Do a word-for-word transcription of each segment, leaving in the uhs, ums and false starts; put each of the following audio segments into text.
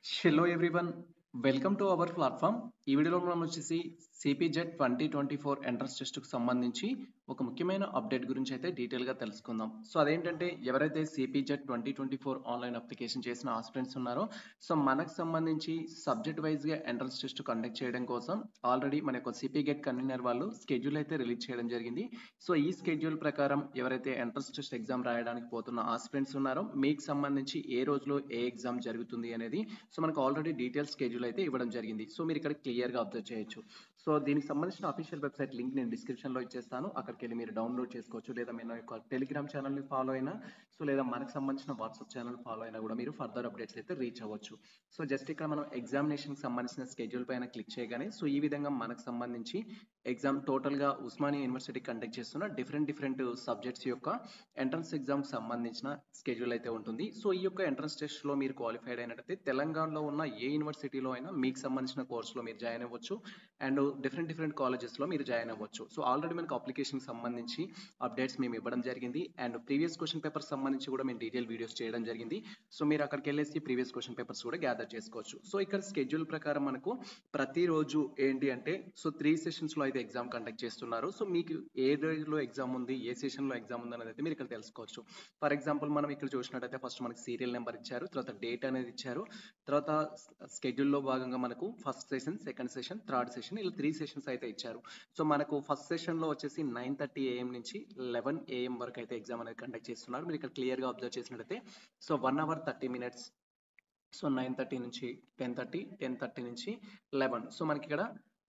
Hello everyone, welcome to our platform. ఈ వీడియోలో మనం వచ్చేసి CPGET twenty twenty four entrance టెస్ట్కి సంబంధించి ఒక ముఖ్యమైన అప్డేట్ గురించి అయితే డీటెయిల్గా తెలుసుకుందాం. సో అదేంటంటే ఎవరైతే CPGET twenty twenty four online application చేసిన ఆస్పిరెంట్స్ ఉన్నారో సో మనకు సంబంధించి సబ్జెక్ట్ వైజ్గా ఎంట్రన్స్ టెస్ట్ కండక్ట్ చేయడం కోసం ఆల్రెడీ మన యొక్క సిపిగెట్ కన్వీనర్ వాళ్ళు స్కెడ్యూల్ అయితే రిలీజ్ చేయడం జరిగింది. సో ఈ స్కెడ్యూల్ ప్రకారం ఎవరైతే ఎంట్రన్స్ టెస్ట్ ఎగ్జామ్ రాయడానికి పోతున్న ఆస్పిరెంట్స్ ఉన్నారో మీకు సంబంధించి ఏ రోజులో ఏ ఎగ్జామ్ జరుగుతుంది అనేది సో మనకు ఆల్రెడీ డీటెయిల్ స్కెడ్యూల్ అయితే ఇవ్వడం జరిగింది. సో మీరు ఇక్కడ క్లియర్గా అబ్జర్వ్ చేయొచ్చు. సో దీనికి సంబంధించిన అఫీషియల్ వెబ్సైట్ లింక్ నేను డిస్క్రిప్షన్లో ఇచ్చేస్తాను. అక్కడికి వెళ్ళి మీరు డౌన్లోడ్ చేసుకోవచ్చు. లేదా మన యొక్క టెలిగ్రామ్ ఛానల్ని ఫాలో అయినా సో లేదా మనకు సంబంధించిన వాట్సాప్ ఛానల్ ఫాలో అయినా కూడా మీరు ఫర్దర్ అప్డేట్స్ అయితే రీచ్ అవ్వచ్చు. సో జస్ట్ ఇక్కడ మనం ఎగ్జామినేషన్కి సంబంధించిన స్కెడ్యూల్ పైన క్లిక్ చేయగానే సో ఈ విధంగా మనకు సంబంధించి ఎగ్జామ్ టోటల్గా ఉస్మానియా యూనివర్సిటీ కండక్ట్ చేస్తున్న డిఫరెంట్ డిఫరెంట్ సబ్జెక్ట్స్ యొక్క ఎంట్రన్స్ ఎగ్జామ్కి సంబంధించిన స్కెడ్యూల్ అయితే ఉంటుంది. సో ఈ యొక్క ఎంట్రన్స్ టెస్ట్లో మీరు క్వాలిఫైడ్ అయినట్టయితే తెలంగాణలో ఉన్న ఏ యూనివర్సిటీలో అయినా మీకు సంబంధించిన కోర్సులో మీరు జాయిన్ అవ్వచ్చు అండ్ డిఫరెంట్ డిఫరెంట్ కాలేజెస్లో మీరు జాయిన్ అవ్వచ్చు. సో ఆల్రెడీ మనకు అప్లికేషన్కి సంబంధించి అప్డేట్స్ మేము ఇవ్వడం జరిగింది అండ్ ప్రీవియస్ క్వశ్చన్ పేపర్ సంబంధించి కూడా మేము డీటెయిల్ వీడియోస్ చేయడం జరిగింది. సో మీరు అక్కడికి వెళ్ళేసి ప్రీవియస్ క్వశ్చన్ పేపర్స్ కూడా గ్యాదర్ చేసుకోవచ్చు. సో ఇక్కడ స్కెడ్యూల్ ప్రకారం మనకు ప్రతిరోజు ఏంటి అంటే సో త్రీ సెషన్స్లో అయితే ఎగ్జామ్ కండక్ట్ చేస్తున్నారు. సో మీకు ఏ రోజులో ఎగ్జామ్ ఉంది, ఏ సెషన్లో ఎగ్జామ్ ఉంది అనేది అయితే మీరు ఇక్కడ తెలుసుకోవచ్చు. ఫర్ ఎగ్జాంపుల్ మనం ఇక్కడ చూసినట్టయితే ఫస్ట్ మనకి సీరియల్ నెంబర్ ఇచ్చారు, తర్వాత డేట్ అనేది ఇచ్చారు, తర్వాత స్కెడ్యూల్లో భాగంగా మనకు first session, second session, third session ఇలా త్రీ సెషన్స్ అయితే ఇచ్చారు. సో మనకు ఫస్ట్ సెషన్లో వచ్చేసి నైన్ థర్టీ ఏఎం నుంచి లెవెన్ ఏఎం వరకు అయితే ఎగ్జామ్ అనేది కండక్ట్ చేస్తున్నారు. మీరు ఇక్కడ క్లియర్గా అబ్జర్వ్ చేసినట్టయితే so one hour thirty minutes so nine thirty నుంచి టెన్ థర్టీ టెన్ థర్టీ నుంచి లెవెన్ సో మనకి ఇక్కడ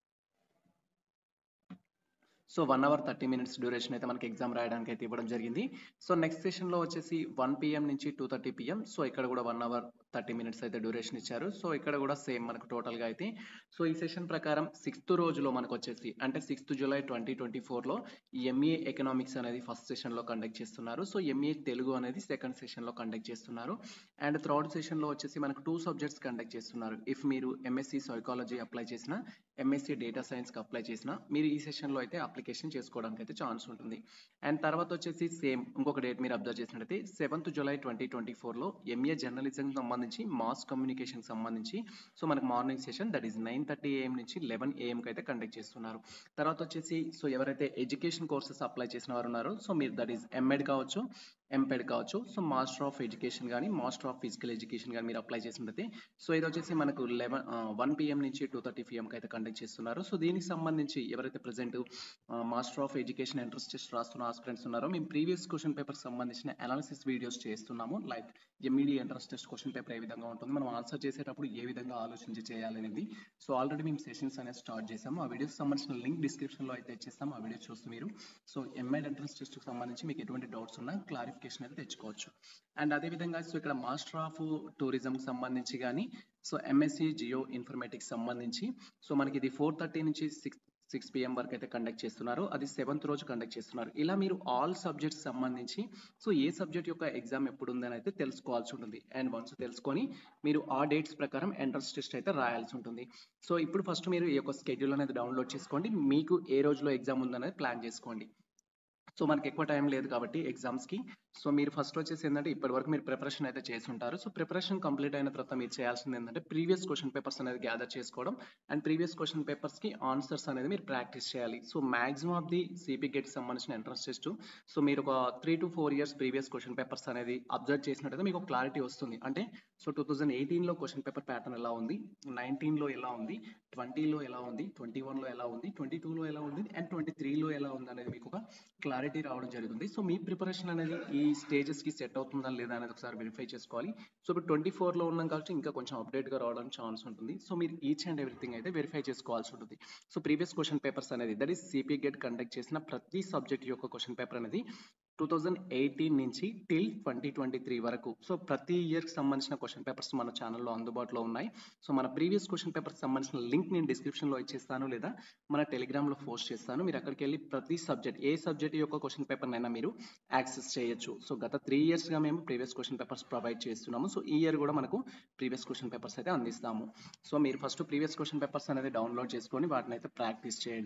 so one hour thirty minutes duration అయితే మనకి ఎగ్జామ్ రాయడానికి అయితే ఇవ్వడం జరిగింది. సో నెక్స్ట్ సెషన్లో వచ్చేసి వన్ పిఎం నుంచి టూ థర్టీ పిఎం సో ఇక్కడ కూడా వన్ అవర్ థర్టీ మినిట్స్ అయితే డ్యూరేషన్ ఇచ్చారు. సో ఇక్కడ కూడా సేమ్ మనకు టోటల్గా అయితే సో ఈ సెషన్ ప్రకారం సిక్స్త్ రోజులో మనకు వచ్చేసి అంటే సిక్స్త్ జూలై ట్వంటీ ట్వంటీ ఫోర్లో ఎంఏ ఎకనామిక్స్ అనేది ఫస్ట్ సెషన్లో కండక్ట్ చేస్తున్నారు. సో ఎంఏ తెలుగు అనేది సెకండ్ సెషన్లో కండక్ట్ చేస్తున్నారు అండ్ థర్డ్ సెషన్లో వచ్చేసి మనకు టూ సబ్జెక్ట్స్ కండక్ట్ చేస్తున్నారు. ఇఫ్ మీరు ఎంఎస్సి సైకాలజీ అప్లై చేసిన, ఎంఎస్సి డేటా సైన్స్కి అప్లై చేసిన మీరు ఈ సెషన్లో అయితే అప్లికేషన్ చేసుకోవడానికి అయితే ఛాన్స్ ఉంటుంది. అండ్ తర్వాత వచ్చేసి సేమ్ ఇంకొక డేట్ మీరు అబ్జర్వ్ చేసినట్టయితే సెవెంత్ జూలై ట్వంటీ ట్వంటీ ఫోర్లో ఎంఏ జర్నలిజం సంబంధించి మాస్ కమ్యూనికేషన్ సంబంధించి సో మనకు morning session that is nine thirty AM నుంచి లెవెన్ ఏఎంకి అయితే కండక్ట్ చేస్తున్నారు. తర్వాత వచ్చేసి సో ఎవరైతే ఎడ్యుకేషన్ కోర్సెస్ అప్లై చేసిన వారు ఉన్నారో సో మీరు దట్ ఈస్ ఎంఎడ్ కావచ్చు, ఎంపెడ్ కావచ్చు, సో మాస్టర్ ఆఫ్ ఎడ్యుకేషన్ కానీ మాస్టర్ ఆఫ్ ఫిజికల్ ఎడ్యుకేషన్ కానీ మీరు అప్లై చేసినట్టయితే సో ఇది వచ్చేసి మనకు లెవెన్ వన్ పిఎం నుంచి టూ థర్టీ పిఎంకి అయితే కండక్ట్ చేస్తున్నారు. సో దీనికి సంబంధించి ఎవరైతే present master of education entrance test రాస్తున్న ఆస్పిరెంట్స్ ఉన్నారో మేము ప్రీవియస్ క్వశ్చన్ పేపర్ సంబంధించిన అనాలిసిస్ వీడియోస్ చేస్తున్నాము. Like MEd entrance test question paper ఏ విధంగా ఉంటుంది, మనం ఆన్సర్ చేసేటప్పుడు ఏ విధంగా ఆలోచించి చేయాలనేది సో ఆల్రెడీ మేము సెషన్స్ అనేది స్టార్ట్ చేసాము. ఆ వీడియోస్ సంబంధించిన లింక్ డిస్క్రిప్షన్లో అయితే ఇచ్చేస్తాము. ఆ వీడియో చూస్తూ మీరు సో ఎంఎడ్ ఎంట్రన్స్ టెస్ట్కి సంబంధించి మీకు ఎటువంటి డౌట్స్ ఉన్నా క్లారిఫికేషన్ అయితే తెచ్చుకోవచ్చు. అండ్ అదేవిధంగా సో ఇక్కడ మాస్టర్ ఆఫ్ టూరిజంకి సంబంధించి కానీ సో ఎంఎస్సి జియో ఇన్ఫర్మేటిక్స్ సంబంధించి సో మనకి ఇది ఫోర్ థర్టీ నుంచి సిక్స్ సిక్స్ పిఎం వరకు అయితే కండక్ట్ చేస్తున్నారు. అది సెవెంత్ రోజు కండక్ట్ చేస్తున్నారు. ఇలా మీరు ఆల్ సబ్జెక్ట్స్ సంబంధించి సో ఏ సబ్జెక్ట్ యొక్క ఎగ్జామ్ ఎప్పుడు ఉందని అయితే తెలుసుకోవాల్సి ఉంటుంది. అండ్ వన్స్ తెలుసుకొని మీరు ఆ డేట్స్ ప్రకారం ఎంట్రన్స్ టెస్ట్ అయితే రాయాల్సి ఉంటుంది. సో ఇప్పుడు ఫస్ట్ మీరు ఈ యొక్క స్కెడ్యూల్ అనేది డౌన్లోడ్ చేసుకోండి. మీకు ఏ రోజులో ఎగ్జామ్ ఉందనేది ప్లాన్ చేసుకోండి. సో మనకి ఎక్కువ టైం లేదు కాబట్టి ఎగ్జామ్స్కి సో మీరు ఫస్ట్ వచ్చేసి ఏంటంటే ఇప్పటి వరకు మీరు ప్రిపరేషన్ అయితే చేసి ఉంటారు. సో ప్రిపరేషన్ కంప్లీట్ అయిన తర్వాత మీరు చేయాల్సింది ఏంటంటే ప్రీవియస్ క్వశ్చన్ పేపర్స్ అనేది గ్యాదర్ చేసుకోవడం అండ్ ప్రీవియస్ క్వశ్చన్ పేపర్స్కి ఆన్సర్స్ అనేది మీరు ప్రాక్టీస్ చేయాలి. So maximum of the CP GET సంబంధించిన ఎంట్రన్స్ టెస్ట్ సో మీరు ఒక three to four years previous question papers అనేది అబ్జర్వ్ చేసినట్టయితే మీకు క్లారిటీ వస్తుంది. అంటే సో టూ థౌజండ్ ఎయిటీన్లో క్వశ్చన్ పేపర్ ప్యాటర్న్ ఎలా ఉంది, నైన్టీన్లో ఎలా ఉంది, ట్వంటీలో ఎలా ఉంది, ట్వంటీ వన్లో ఎలా ఉంది, ట్వంటీ టూలో ఎలా ఉంది అండ్ ట్వంటీ త్రీలో ఎలా ఉంది అనేది మీకు ఒక క్లారిటీ రావడం జరుగుతుంది. సో మీ ప్రిపరేషన్ అనేది ఈ స్టేజెస్కి సెట్ అవుతుందా లేదా అనేది ఒకసారి వెరిఫై చేసుకోవాలి. సో ఇప్పుడు ట్వంటీ ఫోర్లో ఉన్నాం కాబట్టి ఇంకా కొంచెం అప్డేట్గా రావడానికి ఛాన్స్ ఉంటుంది. సో మీరు ఈచ్ అండ్ ఎవ్రీథింగ్ అయితే వెరిఫై చేసుకోవాల్సి ఉంటుంది. సో ప్రీవియస్ క్వశ్చన్ పేపర్స్ అనేది that is CP GET conduct చేసిన ప్రతి సబ్జెక్ట్ యొక్క క్వశ్చన్ పేపర్ అనేది టూ థౌజండ్ ఎయిటీన్ నుంచి టిల్ ట్వంటీ ట్వంటీ త్రీ వరకు సో ప్రతి ఇయర్కి సంబంధించిన క్వశ్చన్ పేపర్స్ మన ఛానల్లో అందుబాటులో ఉన్నాయి. సో మన ప్రీవియస్ క్వశ్చన్ పేపర్కి సంబంధించిన లింక్ నేను డిస్క్రిప్షన్లో ఇచ్చేస్తాను లేదా మన టెలిగ్రామ్లో పోస్ట్ చేస్తాను. మీరు అక్కడికి వెళ్ళి ప్రతి సబ్జెక్ట్ ఏ సబ్జెక్ట్ యొక్క క్వశ్చన్ పేపర్నైనా మీరు యాక్సెస్ చేయొచ్చు. సో గత త్రీ ఇయర్స్గా మేము ప్రీవియస్ క్వశ్చన్ పేపర్స్ ప్రొవైడ్ చేస్తున్నాము. సో ఈ ఇయర్ కూడా మనకు ప్రీవియస్ క్వశ్చన్ పేపర్స్ అయితే అందిస్తాము. సో మీరు ఫస్ట్ ప్రీవియస్ క్వశ్చన్ పేపర్స్ అనేది డౌన్లోడ్ చేసుకొని వాటిని అయితే ప్రాక్టీస్ చేయండి.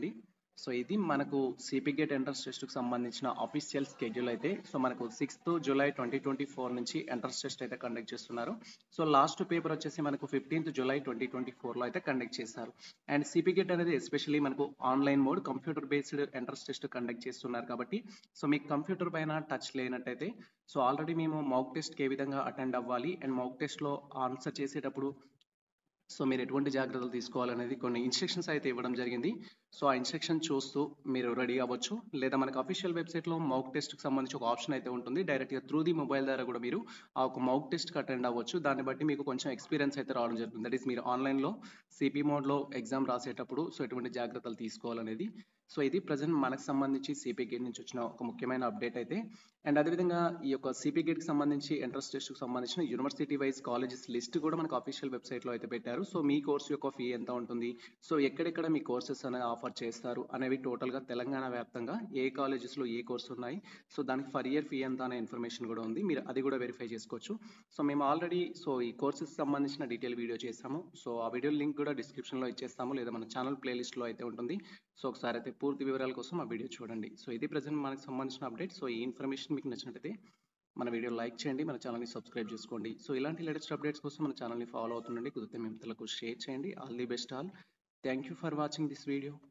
సో ఇది మనకు సిపి గేట్ ఎంట్రన్స్ టెస్ట్కి సంబంధించిన అఫీషియల్ స్కెడ్యూల్ అయితే. సో మనకు sixth July twenty twenty four నుంచి ఎంట్రన్స్ టెస్ట్ అయితే కండక్ట్ చేస్తున్నారు. సో లాస్ట్ పేపర్ వచ్చేసి మనకు ఫిఫ్టీన్త్ జూలై ట్వంటీ ట్వంటీ ఫోర్లో అయితే కండక్ట్ చేస్తారు. అండ్ సిపి గేట్ అనేది ఎస్పెషల్లీ మనకు online mode computer based entrance test conduct చేస్తున్నారు కాబట్టి సో మీకు కంప్యూటర్ పైన టచ్ లేనట్టయితే సో ఆల్రెడీ మేము మాక్ టెస్ట్కి ఏ విధంగా అటెండ్ అవ్వాలి అండ్ మాక్ టెస్ట్లో ఆన్సర్ చేసేటప్పుడు సో మీరు ఎటువంటి జాగ్రత్తలు తీసుకోవాలనేది కొన్ని ఇన్స్ట్రక్షన్స్ అయితే ఇవ్వడం జరిగింది. సో ఆ ఇన్స్ట్రక్షన్ చూస్తూ మీరు రెడీ అవ్వచ్చు. లేదా మనకు అఫీషియల్ వెబ్సైట్లో మౌక్ టెస్ట్కి సంబంధించి ఒక ఆప్షన్ అయితే ఉంటుంది. డైరెక్ట్గా త్రూ ది మొబైల్ ద్వారా కూడా మీరు ఆ ఒక మౌక్ టెస్ట్కి అటెండ్ అవ్వచ్చు. దాన్ని బట్టి మీకు కొంచెం ఎక్స్పీరియన్స్ అయితే రావడం జరుగుతుంది. దట్ ఈస్ మీరు ఆన్లైన్లో సిపి మోడ్లో ఎగ్జామ్ రాసేటప్పుడు సో ఎటువంటి జాగ్రత్తలు తీసుకోవాలనేది. సో ఇది ప్రజెంట్ మనకు సంబంధించి సిపి గేట్ నుంచి వచ్చిన ఒక ముఖ్యమైన అప్డేట్ అయితే. అండ్ అదేవిధంగా ఈ యొక్క సిపి గేట్కి సంబంధించి ఎంట్రన్స్ టెస్ట్కి సంబంధించిన యూనివర్సిటీ వైజ్ కాలేజెస్ లిస్ట్ కూడా మనకు అఫీషియల్ వెబ్సైట్లో అయితే పెట్టారు. సో మీ కోర్స్ యొక్క ఫీ ఎంత ఉంటుంది, సో ఎక్కడెక్కడ మీ కోర్సెస్ అనేది ఆఫర్ చేస్తారు అనేవి టోటల్గా తెలంగాణ వ్యాప్తంగా ఏ కాలేజెస్లో ఏ కోర్స్ ఉన్నాయి, సో దానికి ఫర్ ఇయర్ ఫీ ఎంత అనే ఇన్ఫర్మేషన్ కూడా ఉంది. మీరు అది కూడా వెరిఫై చేసుకోవచ్చు. సో మేము ఆల్రెడీ సో ఈ కోర్సెస్ సంబంధించిన డీటెయిల్ వీడియో చేస్తాము. సో ఆ వీడియో లింక్ కూడా డిస్క్రిప్షన్లో ఇచ్చేస్తాము, లేదా మన ఛానల్ ప్లేలిస్ట్లో అయితే ఉంటుంది. సో ఒకసారి అయితే పూర్తి వివరాల కోసం ఆ వీడియో చూడండి. సో ఇది ప్రజెంట్ మనకు సంబంధించిన అప్డేట్. సో ఈ ఇన్ఫర్మేషన్ మీకు నచ్చినట్లయితే మన వీడియో లైక్ చేయండి, మన ఛానల్ని సబ్స్క్రైబ్ చేసుకోండి. సో ఇలాంటి లేటెస్ట్ అప్డేట్స్ కోసం మన ఛానల్ని ఫాలో అవుతుండండి. కుదిరితే మీ మిత్రులకు షేర్ చేయండి. All the best all. Thank you for watching this video.